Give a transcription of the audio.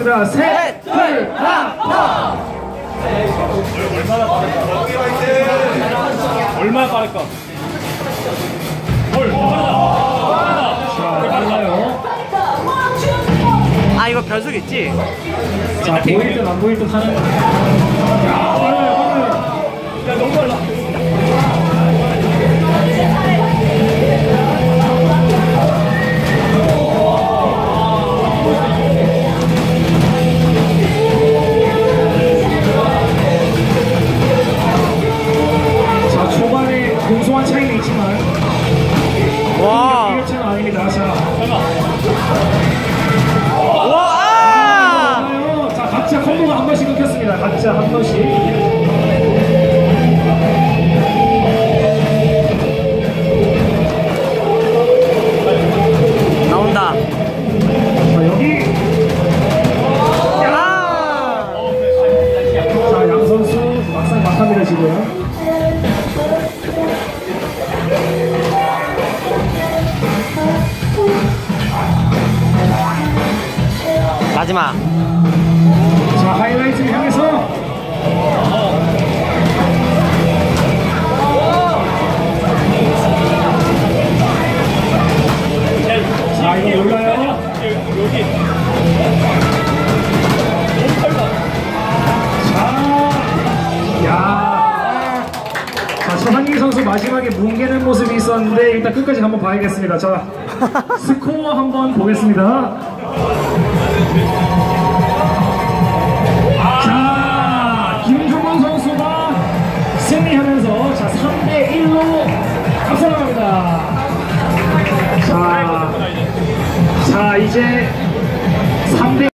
하겠습니다. 셋, 둘, 하나, 얼마나 빠를까? 자, 빨라요. 아 이거 변속 있지? 자, 보일 듯 안 보일 듯 하는. 야, 빨라요, 빨라요. 야 너무 빨라. 자, 초반에 공소한 차이는 있지만 와. 이럴 차는 아닙니다. 자, 자, 각자 콤보가 한 번씩 끊겼습니다. 각자 한 번씩. 나온다. 자, 여기. 자, 양 선수 막상 막합니다 지금. 마지막. 자, 하이라이트를 향해서. 자, 이거 몰라요. 여기. 자, 야. 자, 서한기 선수 마지막에 뭉개는 모습이 있었는데 일단 끝까지 한번 봐야겠습니다. 자, 스코어 한번 보겠습니다. 자, 김종원 선수가 승리하면서 자 3대1로 앞서 나갑니다. 자, 이제